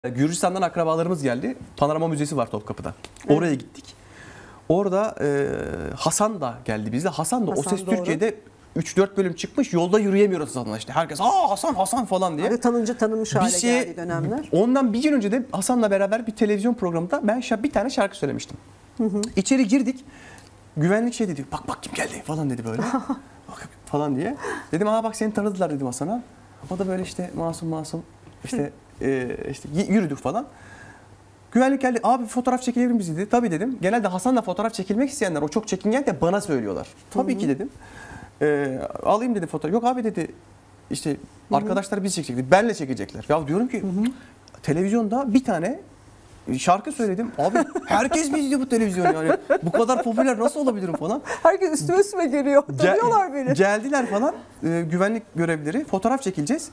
Gürcistan'dan akrabalarımız geldi. Panorama Müzesi var Topkapı'da. Oraya gittik. Orada Hasan da geldi bizde. Hasan da O Ses doğru. Türkiye'de 3-4 bölüm çıkmış. Yolda yürüyemiyor Hasan'la işte. Herkes Hasan Hasan falan diye. Tanınmış hale geldiği dönemler. Ondan bir gün önce de Hasan'la beraber bir televizyon programında ben bir tane şarkı söylemiştim. İçeri girdik. Güvenlik şey dedi. Bak kim geldi falan dedi böyle. Bak falan diye. Dedim bak seni tanıdılar dedim Hasan'a. O da böyle işte masum işte yürüdük falan. Güvenlik geldi. Abi fotoğraf çekilebilir miyiz dedi. Tabii dedim. Genelde Hasan'la fotoğraf çekilmek isteyenler o çok çekingen de bana söylüyorlar. Tabii ki dedim. Alayım dedi fotoğraf. Yok abi dedi. İşte arkadaşlar biz çekecektik. Benle çekecekler. Ya diyorum ki televizyonda bir tane şarkı söyledim. Abi herkes mi izliyor bu televizyonu yani? Bu kadar popüler nasıl olabilirim falan. Herkes üstüme geliyor. Tanıyorlar beni. Geldiler falan güvenlik görevlileri. Fotoğraf çekileceğiz.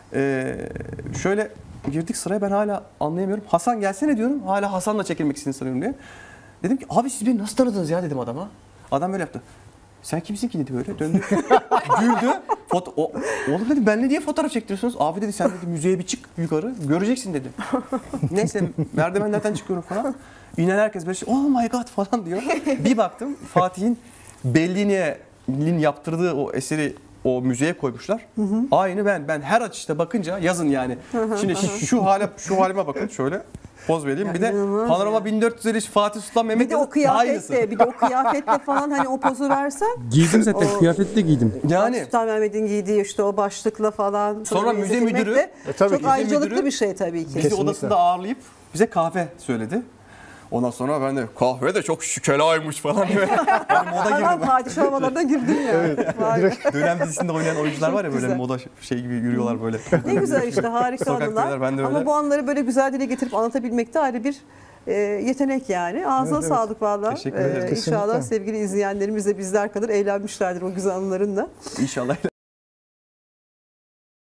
Şöyle girdik sıraya, ben hala anlayamıyorum. Hasan gelsene diyorum. Hala Hasan'la çekilmek istediğini sanıyorum diye. Dedim ki abi siz beni nasıl tanıdınız ya dedim adama. Adam böyle yaptı. Sen kimsin ki dedi böyle. Döndü. Güldü. Oğlum dedim benle niye fotoğraf çektiriyorsunuz? Abi dedi sen dedi müzeye bir çık yukarı. Göreceksin dedi. Neyse merdivenlerden çıkıyorum falan. İnen herkes böyle oh my god falan diyor. Bir baktım Fatih'in Bellini'nin yaptırdığı o eseri o müzeye koymuşlar. Aynı ben her açışta bakınca yazın yani. Şimdi şu halime bakın şöyle. Poz vereyim. Bir de Panorama 1453 Fatih Sultan Mehmet Bir de o kıyafetle falan hani o pozu versen. Giydim zaten kıyafetle giydim. Yani Sultan Mehmet'in giydiği işte o başlıkla falan. Sonra müze müdürü çok ayrıcalıklı bir şey tabii ki. bizi odasında ağırlayıp bize kahve söyledi. Ondan sonra ben de kahve de çok şükelaymış falan diye. Yani moda Hemen girdim. padişah havalarına girdin ya. Evet, Dönem dizisinde oynayan oyuncular var ya böyle Güzel. moda şey gibi yürüyorlar böyle. ne güzel işte harika Sokaktalar, anılar. ben de öyle. Ama bu anları böyle güzel dile getirip anlatabilmek de ayrı bir yetenek yani. Ağzına sağlık valla. Teşekkür ederim. İnşallah sevgili izleyenlerimiz de bizler kadar eğlenmişlerdir o güzel anılarınla. İnşallah.